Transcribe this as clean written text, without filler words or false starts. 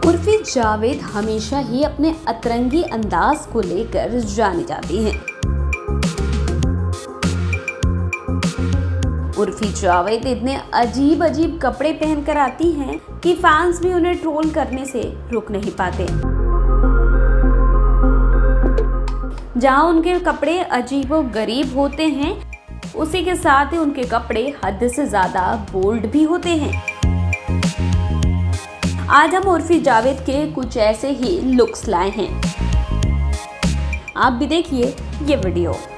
उर्फी जावेद हमेशा ही अपने अतरंगी अंदाज को लेकर जानी जाती हैं। उर्फी जावेद इतने अजीब अजीब कपड़े पहनकर आती हैं कि फैंस भी उन्हें ट्रोल करने से रुक नहीं पाते। जहां उनके कपड़े अजीबोगरीब होते हैं, उसी के साथ ही उनके कपड़े हद से ज्यादा बोल्ड भी होते हैं। आज हम उर्फी जावेद के कुछ ऐसे ही लुक्स लाए हैं, आप भी देखिए ये वीडियो।